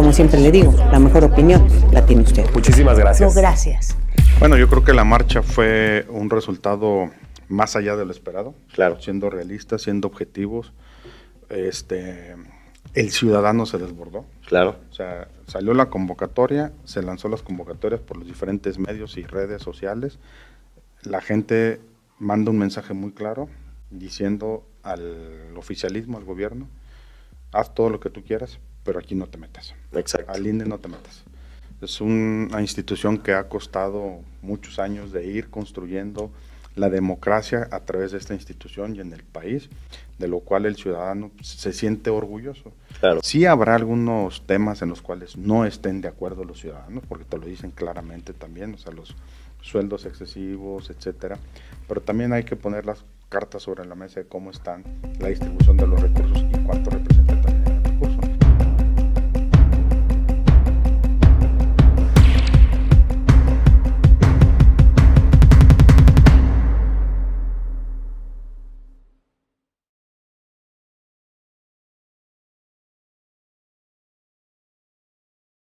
como siempre le digo, la mejor opinión la tiene usted. Muchísimas gracias. No, gracias. Bueno, yo creo que la marcha fue un resultado más allá de lo esperado. Claro. Siendo realistas, siendo objetivos. El ciudadano se desbordó. Claro. O sea, salió la convocatoria, se lanzó las convocatorias por los diferentes medios y redes sociales. La gente manda un mensaje muy claro diciendo al oficialismo, al gobierno, haz todo lo que tú quieras, pero aquí no te metas. Exacto. Al INE no te metas. Es una institución que ha costado muchos años de ir construyendo la democracia a través de esta institución y en el país, de lo cual el ciudadano se siente orgulloso. Claro. Sí habrá algunos temas en los cuales no estén de acuerdo los ciudadanos, porque te lo dicen claramente también, o sea, los sueldos excesivos, etcétera, pero también hay que poner las cartas sobre la mesa de cómo están la distribución de los recursos